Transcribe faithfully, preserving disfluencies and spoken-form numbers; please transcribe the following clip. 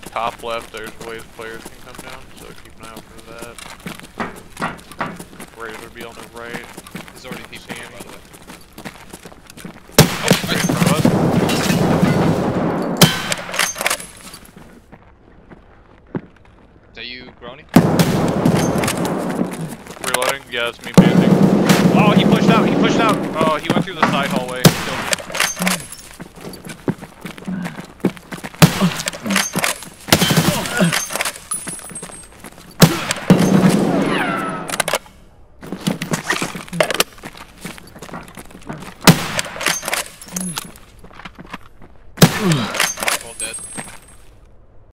top left, there's ways players can come down, so keep an eye out for that. Raiders would be on the right. There's already people here, by the way. Oh, right in front of us. Is that you, Grony? Reloading? Yeah, it's me banding. Oh, he pushed out, he pushed out! Oh, he went through the side hallway.